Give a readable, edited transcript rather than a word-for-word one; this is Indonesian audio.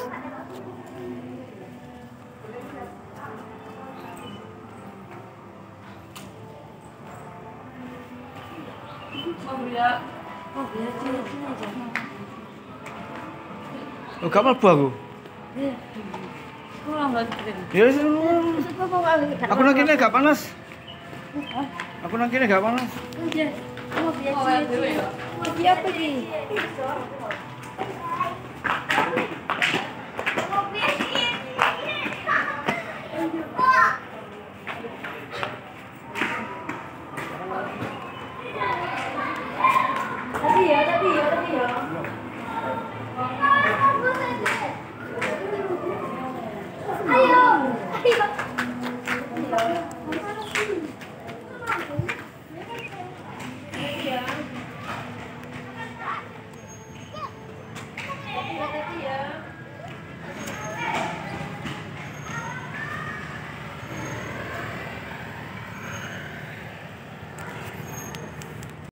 Oh biar sini aja. Oh, gak mlebu aku. Iya. Kurang enggak gitu. Ya wis. Aku nang kene gak panas. Aku nang kene gak panas. Iya. Oh biar sini. Oh siapa sih? Tadi ya. Ayo. Iya.